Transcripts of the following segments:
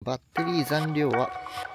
バッテリー残量は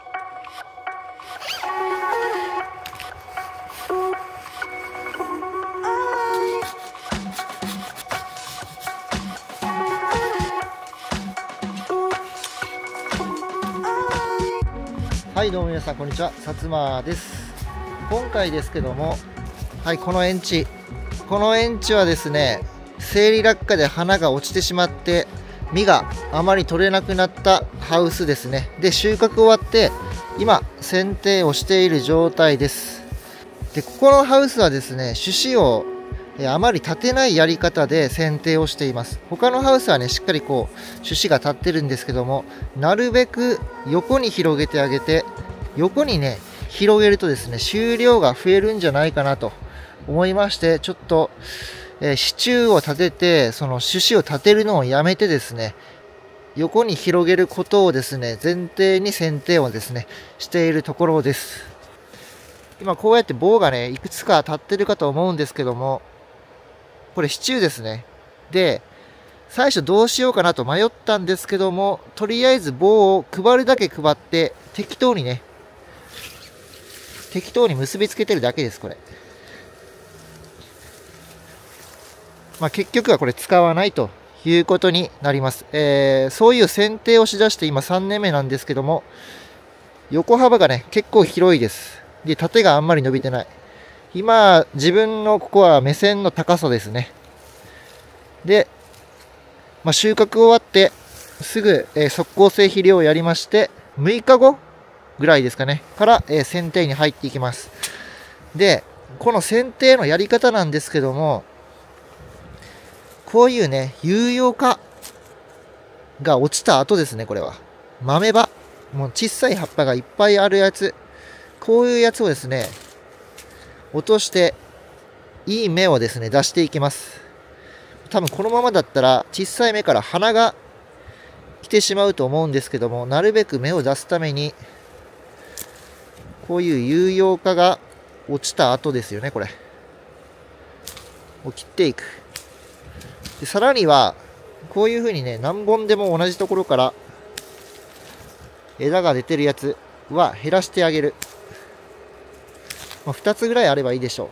はい、どうも皆さんこんにちは、さつまです。今回ですけども、はい、この園地はですね、生理落下で花が落ちてしまって実があまり取れなくなったハウスですね。で、収穫終わって今剪定をしている状態です。で、ここのハウスはですね、種子をあまり立てないやり方で剪定をしています。他のハウスはね、しっかりこう種子が立ってるんですけども、なるべく横に広げてあげて、横にね広げるとですね、収量が増えるんじゃないかなと思いまして、ちょっと、支柱を立てて、その種子を立てるのをやめてですね、横に広げることをですね、前提に剪定をですねしているところです。今こうやって棒がねいくつか立ってるかと思うんですけども、これ支柱ですね。で、最初どうしようかなと迷ったんですけども、とりあえず棒を配るだけ配って適当に結びつけてるだけです。これ結局はこれ使わないということになります。そういう剪定をしだして今3年目なんですけども、横幅がね結構広いです。で、縦があんまり伸びてない。今自分のここは目線の高さですね。で、収穫終わってすぐ、速効性肥料をやりまして、6日後ぐらいですかねから、剪定に入っていきます。で、この剪定のやり方なんですけども、こういうね有用化が落ちた後ですね、これは豆葉、もう小さい葉っぱがいっぱいあるやつ、こういうやつをですね落としていい芽をですね出していきます。多分このままだったら小さい芽から花が来てしまうと思うんですけども、なるべく芽を出すためにこういう有用化が落ちた後ですよね、これを切っていく。で、さらにはこういうふうにね、何本でも同じところから枝が出てるやつは減らしてあげる。2つぐらいあればいいでしょう。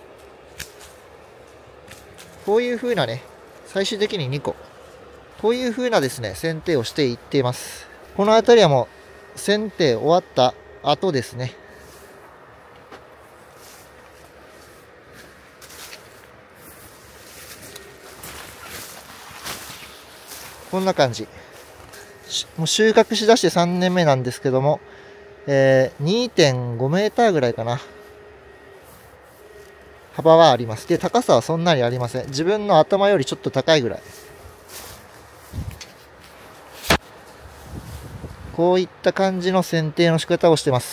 こういうふうなね、最終的に2個こういうふうなですね剪定をしていっています。この辺りはもう剪定終わった後ですね。こんな感じ。もう収穫しだして3年目なんですけども、2.5 メーターぐらいかな、幅はあります。で、高さはそんなにありません。自分の頭よりちょっと高いぐらい。こういった感じの剪定の仕方をしてます。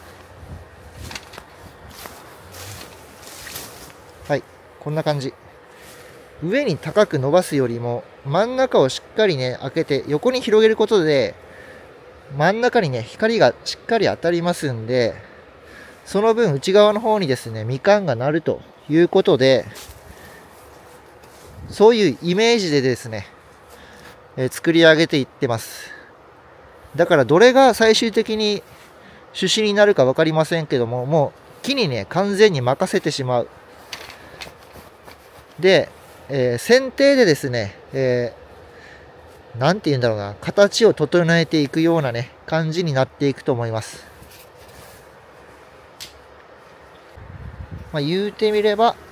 はい、こんな感じ。上に高く伸ばすよりも真ん中をしっかりね開けて横に広げることで、真ん中にね光がしっかり当たりますんで、その分内側の方にですねみかんがなるということで、そういうイメージでですね、作り上げていってます。だからどれが最終的に種子になるか分かりませんけども、もう木にね完全に任せてしまう。で、剪定でですね、なんて言うんだろうな、形を整えていくようなね感じになっていくと思います。言うてみれば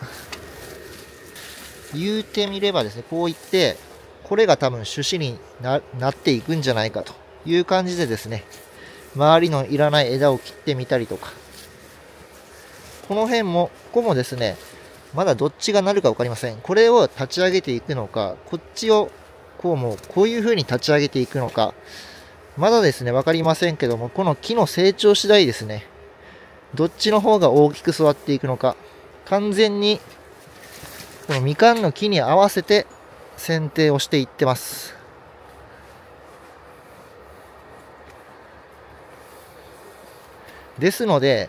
ですね、こう言ってこれが多分種子に なっていくんじゃないかという感じでですね、周りのいらない枝を切ってみたりとか、この辺もここもですね、まだどっちがなるか分かりません。これを立ち上げていくのか、こっちをこういう風に立ち上げていくのか、まだですね分かりませんけども、この木の成長次第ですね、どっちの方が大きく育っていくのか、完全にこのみかんの木に合わせて剪定をしていってます。ですので、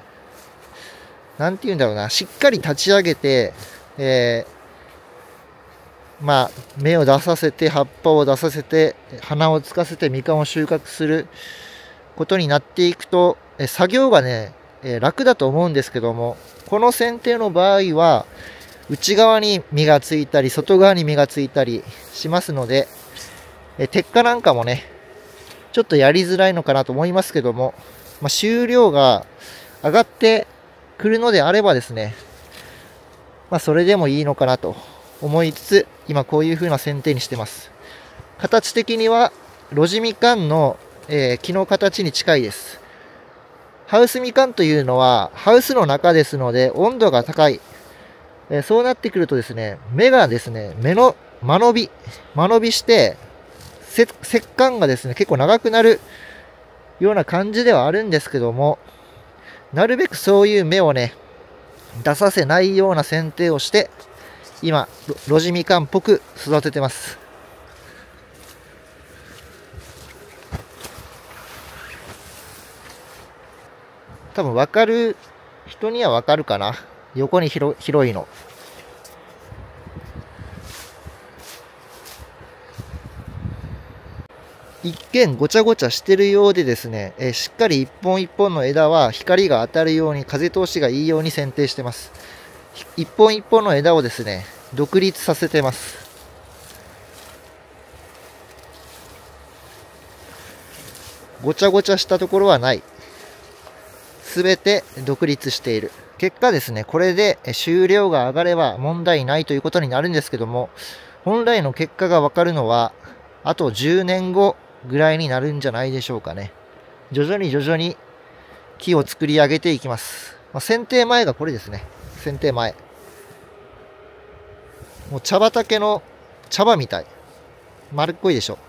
なんて言うんだろうな、しっかり立ち上げて、 芽を出させて葉っぱを出させて花をつかせてみかんを収穫することになっていくと作業がね楽だと思うんですけども、この剪定の場合は内側に実がついたり外側に実がついたりしますので、摘果なんかもねちょっとやりづらいのかなと思いますけども、収量が上がってくるのであればですね、それでもいいのかなと思いつつ、今こういう風な剪定にしてます。形的には露地みかんの、木の形に近いです。ハウスみかんというのはハウスの中ですので温度が高い。そうなってくるとですね、芽がですね、芽の間延びして、節間がですね、結構長くなるような感じではあるんですけども、なるべくそういう芽をね、出させないような剪定をして、今、露地みかんっぽく育ててます。多分分かる人には分かるかな。横に広いの。一見ごちゃごちゃしてるようでですね、しっかり一本一本の枝は光が当たるように風通しがいいように剪定してます。一本一本の枝をですね、独立させてます。ごちゃごちゃしたところはない。すべて独立している。結果ですね、これで収量が上がれば問題ないということになるんですけども、本来の結果がわかるのは、あと10年後ぐらいになるんじゃないでしょうかね。徐々に木を作り上げていきます。剪定前がこれですね。剪定前。もう茶畑の茶葉みたい。丸っこいでしょ。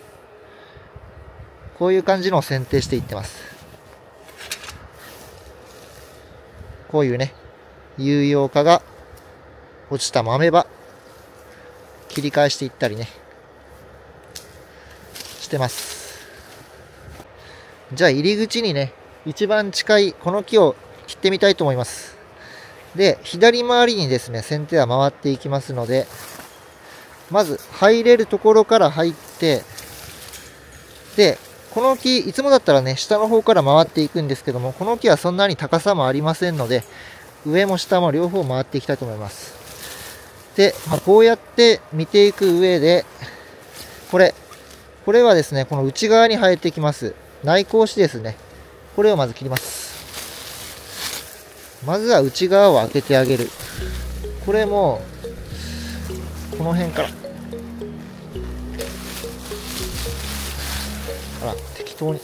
こういう感じのを剪定していってます。こういうね、有用化が落ちた豆葉、切り返していったりね、してます。じゃあ入り口にね、一番近いこの木を切ってみたいと思います。で、左回りにですね、剪定は回っていきますので、まず入れるところから入って、で、この木、いつもだったらね、下の方から回っていくんですけども、この木はそんなに高さもありませんので、上も下も両方回っていきたいと思います。で、こうやって見ていく上で、これはですね、この内側に生えてきます。内向枝ですね。これをまず切ります。まずは内側を開けてあげる。これも、この辺から。適当に。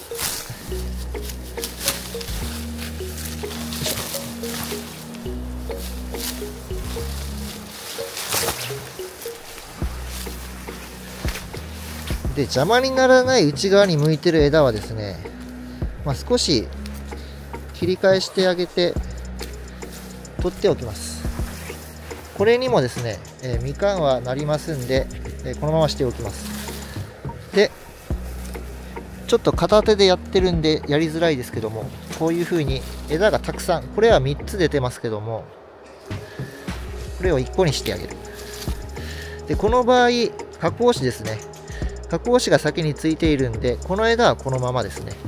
で、邪魔にならない内側に向いてる枝はですね、少し切り返してあげて取っておきます。これにもですね、みかんはなりますんで、このまましておきます。で、ちょっと片手でやってるんでやりづらいですけども、こういう風に枝がたくさん、これは3つ出てますけども、これを1個にしてあげる。で、この場合、加工枝ですね。加工枝が先についているんで、この枝はこのままですね。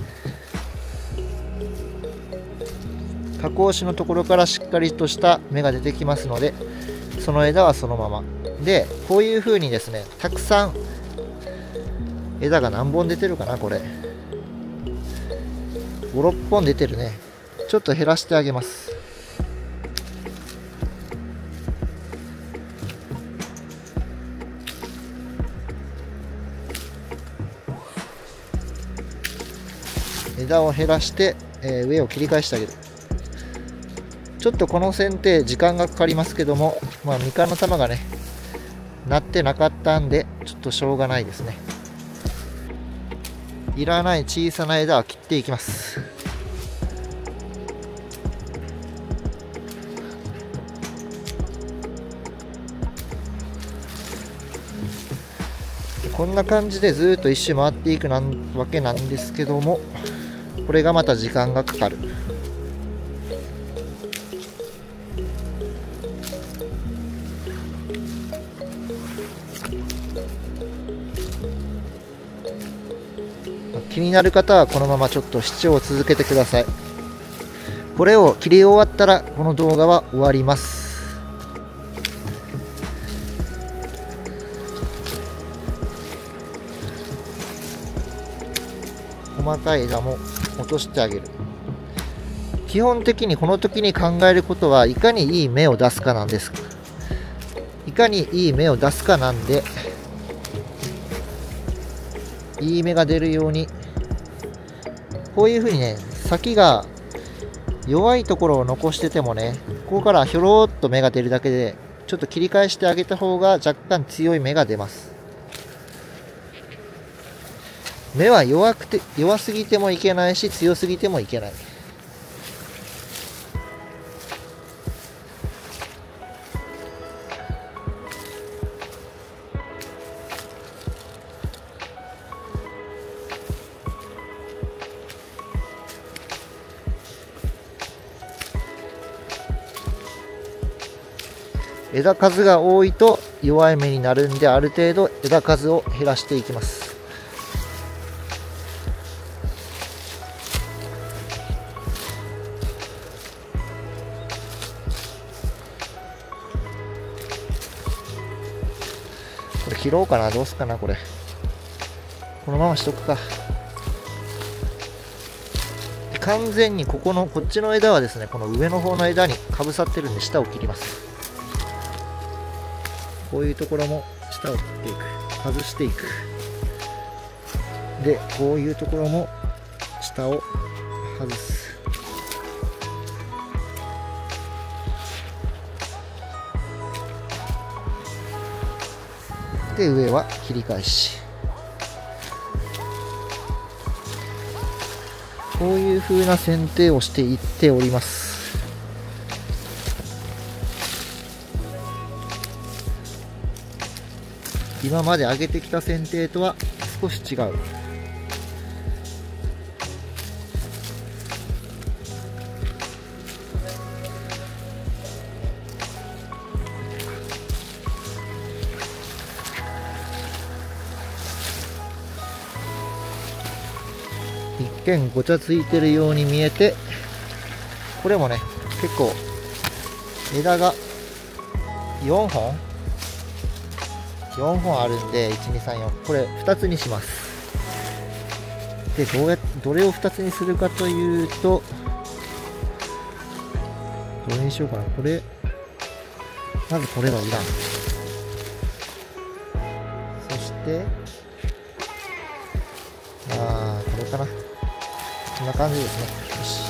加工枝のところからしっかりとした芽が出てきますので、その枝はそのまま。で、こういう風にですね、たくさん枝が何本出てるかな、これ。5、6本出てるね。ちょっと減らしてあげます。枝を減らして、上を切り返してあげる。ちょっとこの剪定時間がかかりますけども、みかんの玉がね、なってなかったんで、ちょっとしょうがないですね。いらない小さな枝は切っていきます。こんな感じでずっと一周回っていくわけなんですけども、これがまた時間がかかる。 気になる方はこのままちょっと視聴を続けてください。これを切り終わったらこの動画は終わります。細かい枝も落としてあげる。基本的にこの時に考えることはいかにいい芽を出すかなんです。いかにいい芽を出すかなんで、いい芽が出るように、こういう風にね、先が弱いところを残しててもね、ここからひょろっと芽が出るだけで、ちょっと切り返してあげた方が若干強い芽が出ます。芽は弱すぎてもいけないし、強すぎてもいけない。枝数が多いと弱い芽になるんで、ある程度枝数を減らしていきます。これ切ろうかな、どうすかな、これこのまましとくか。完全にこっちの枝はですね、この上の方の枝にかぶさってるんで下を切ります。こういうところも下を切っていく、外していく。でこういうところも下を外す。で上は切り返し。こういう風な剪定をしていっております。今まで上げてきた剪定とは少し違う。一見ごちゃついてるように見えて、これもね結構枝が4本あるんで、1234、これ2つにします。でどれを2つにするかというと、どれにしようかな。これまずこれはいらん。そしてこれかな。こんな感じですね。よし、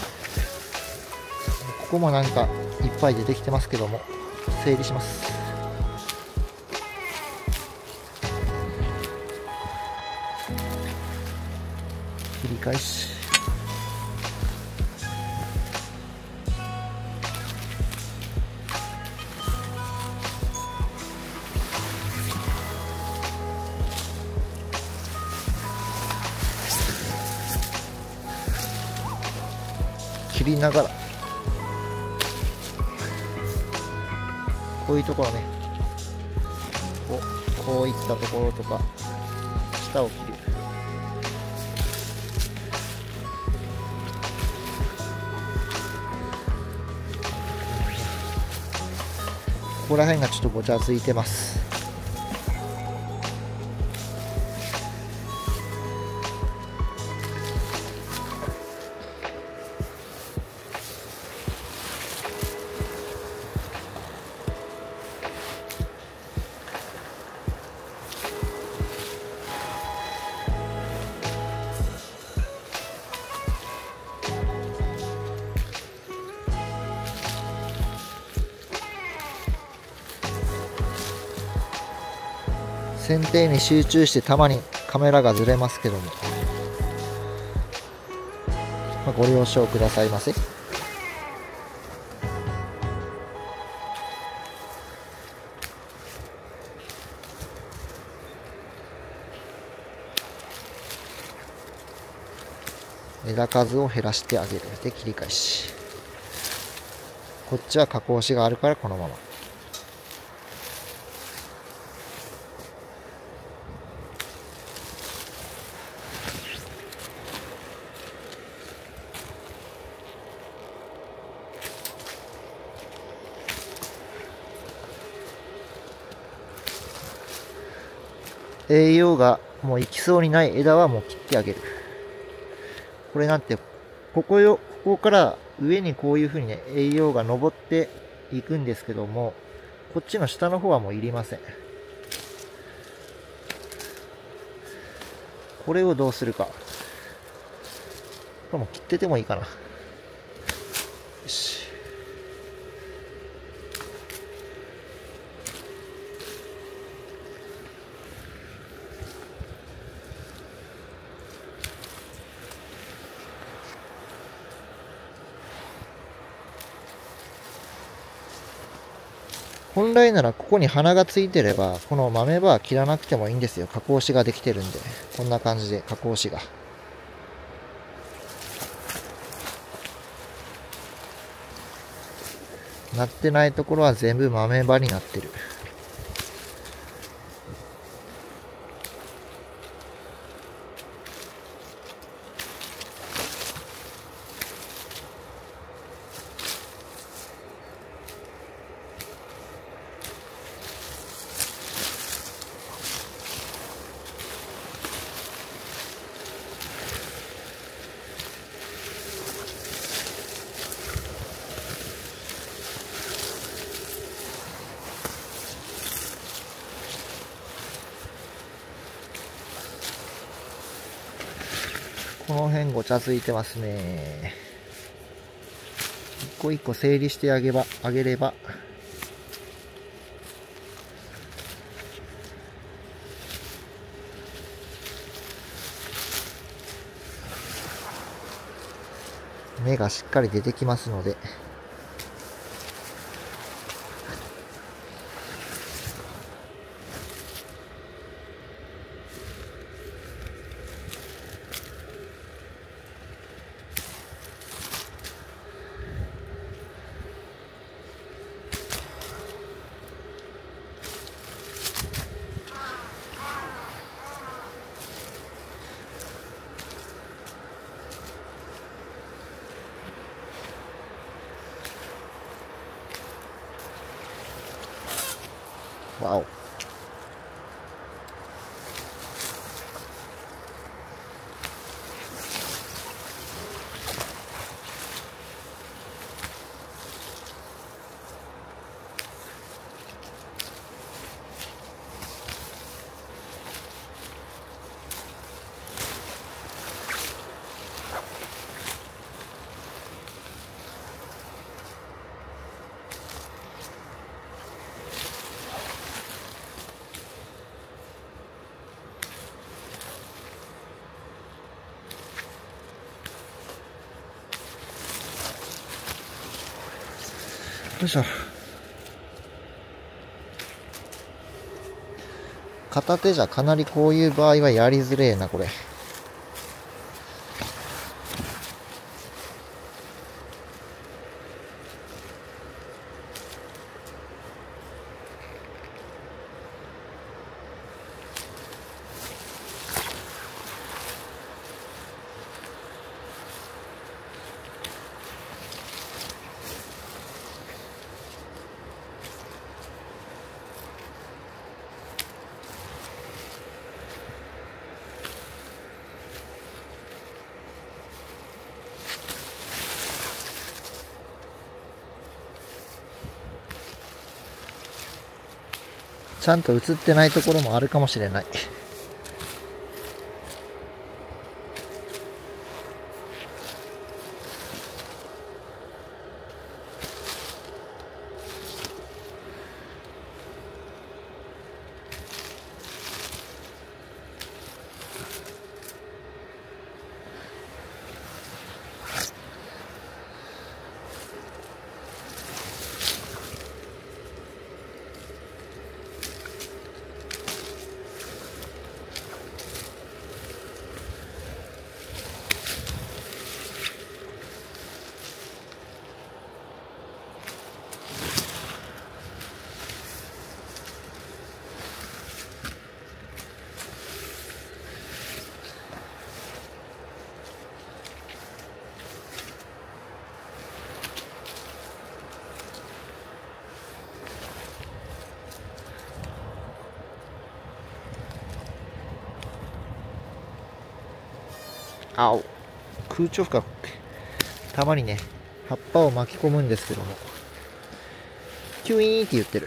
ここもなんかいっぱい出てきてますけども、整理します。切り返し。切りながら、こういうところね、こういったところとか下を切る。ここら辺がちょっとごちゃついてます。剪定に集中してたまにカメラがずれますけども、ご了承くださいませ。枝数を減らしてあげる。で切り返し。こっちは加工紙があるからこのまま。 栄養がもう行きそうにない枝はもう切ってあげる。これなんて、ここから上にこういう風にね、栄養が上っていくんですけども、こっちの下の方はもういりません。これをどうするか。これも切っててもいいかな。よし。本来ならここに花がついてれば、この豆葉は切らなくてもいいんですよ。加工紙ができてるんで。こんな感じで加工紙が。なってないところは全部豆葉になってる。この辺ごちゃついてますね。一個一個整理してあげれば。芽がしっかり出てきますので。わお。よいしょ。片手じゃかなりこういう場合はやりづれえな、これ。ちゃんと映ってないところもあるかもしれない。 青空調負荷たまにね葉っぱを巻き込むんですけども、キュイーンって言ってる。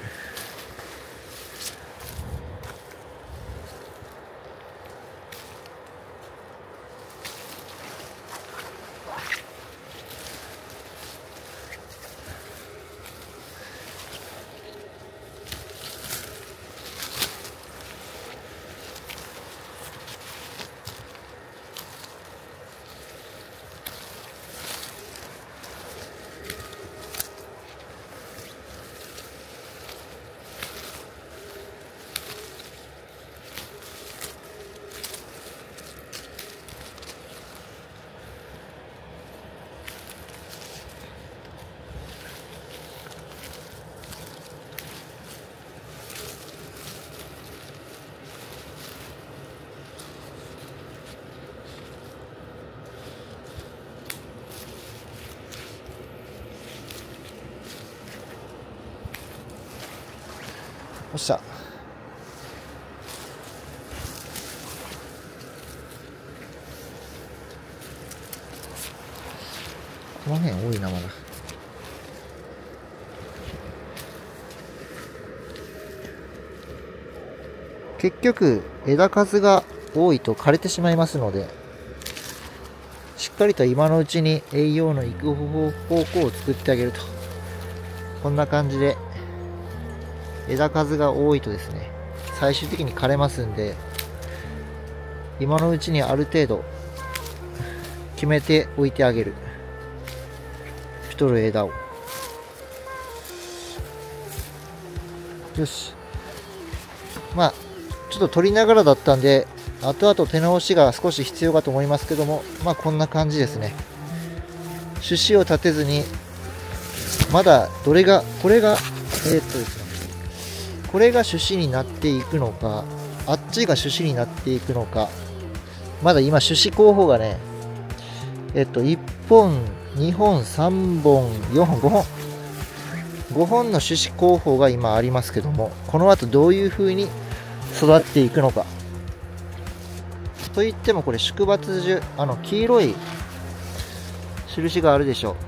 よっしゃ。この辺多いな、まだ。結局枝数が多いと枯れてしまいますので、しっかりと今のうちに栄養のいく方向を作ってあげると、こんな感じで枝数が多いとですね、最終的に枯れますんで、今のうちにある程度決めておいてあげる。太る枝を。よし。まあちょっと取りながらだったんで、後々手直しが少し必要かと思いますけども、まあこんな感じですね。種子を立てずに、まだこれがですね、これが種子になっていくのか、あっちが種子になっていくのか、まだ今種子候補がね、1本、2本、3本、4本、5本の種子候補が今ありますけども、この後どういう風に育っていくのか。といってもこれ宿伐樹、黄色い印があるでしょう。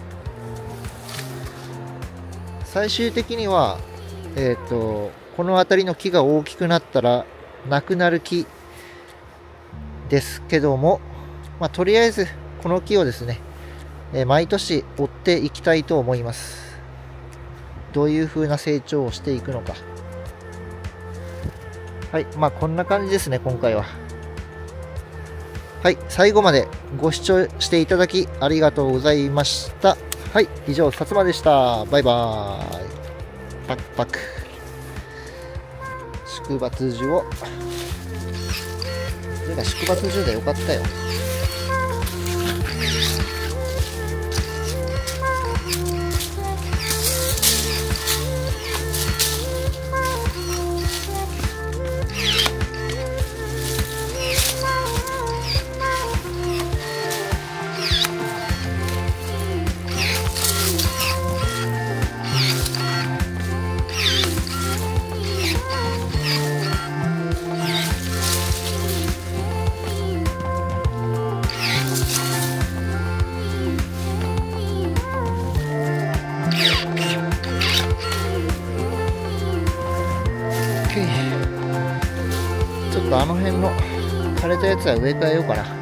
最終的にはこの辺りの木が大きくなったらなくなる木ですけども、まあ、とりあえずこの木をですね、毎年追っていきたいと思います。どういう風な成長をしていくのか。はい、まあこんな感じですね、今回は。はい、最後までご視聴していただきありがとうございました。はい、以上、薩摩でした。バイバーイ。パクパク。宿伐樹を。それが宿伐樹でよかったよ。ちょっとあの辺の枯れたやつは植え替えようかな。